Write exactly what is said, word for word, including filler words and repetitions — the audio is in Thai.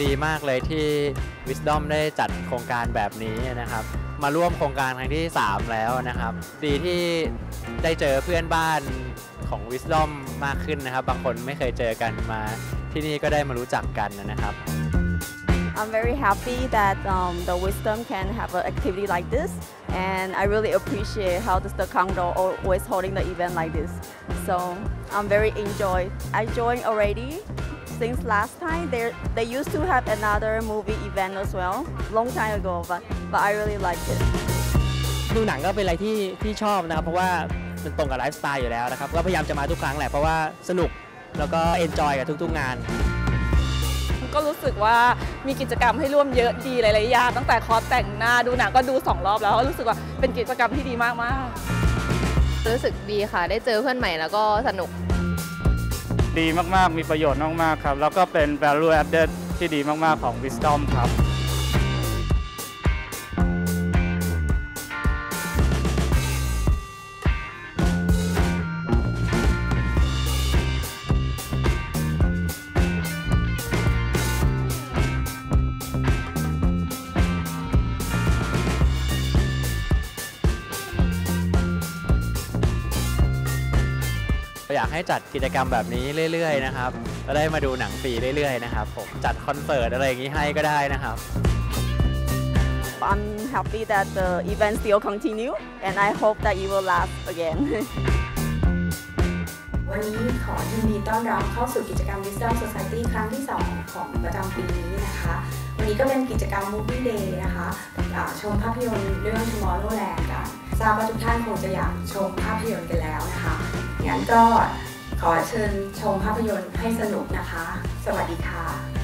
ดีมากเลยที่ Wisdom ได้จัดโครงการแบบนี้นะครับมาร่วมโครงการครั้งที่สามแล้วนะครับดีที่ได้เจอเพื่อนบ้านของ Wisdom มากขึ้นนะครับบางคนไม่เคยเจอกันมาที่นี่ก็ได้มารู้จักกันนะครับ I'm very happy that um, the Wisdom can have an activity like this, and I really appreciate how the Condo always holding the event like this. So I'm very enjoyed. I joined already since last time. They they used to have another movie event as well, long time ago, but but I really like it. ดูหนังก็เป็นอะไรที่ที่ชอบนะครับเพราะว่ามันตรงกับไลฟ์สไตล์อยู่แล้วนะครับก็พยายามจะมาทุกครั้งแหละเพราะว่าสนุกแล้วก็เอนจอยกับทุกๆงานก็รู้สึกว่ามีกิจกรรมให้ร่วมเยอะดีหลายๆอย่างตั้งแต่คอร์สแต่งหน้าดูหนังก็ดูสองรอบแล้วรู้สึกว่าเป็นกิจกรรมที่ดีมากๆรู้สึกดีค่ะได้เจอเพื่อนใหม่แล้วก็สนุกดีมากๆมีประโยชน์มากๆครับแล้วก็เป็น value added ที่ดีมากๆของ Wisdom ครับอยากให้จัดกิจกรรมแบบนี้เรื่อยๆนะครับจะได้มาดูหนังฟรีเรื่อยๆนะครับผมจัดคอนเสิร์ตอะไรอย่างนี้ให้ก็ได้นะครับ I'm happy that the event still continue and I hope that it will last again วันนี้ขอยินดีต้อนรับเข้าสู่กิจกรรม Wisdom Society ครั้งที่สองของประจำปีนี้นะคะวันนี้ก็เป็นกิจกรรม Movie Day นะคะชมภาพยนตร์เรื่อง Tomorrowland กันทราบว่าทุกท่านคงจะอยากชมภาพยนตร์กันแล้วนะคะงั้นก็ขอเชิญชมภาพยนตร์ให้สนุกนะคะสวัสดีค่ะ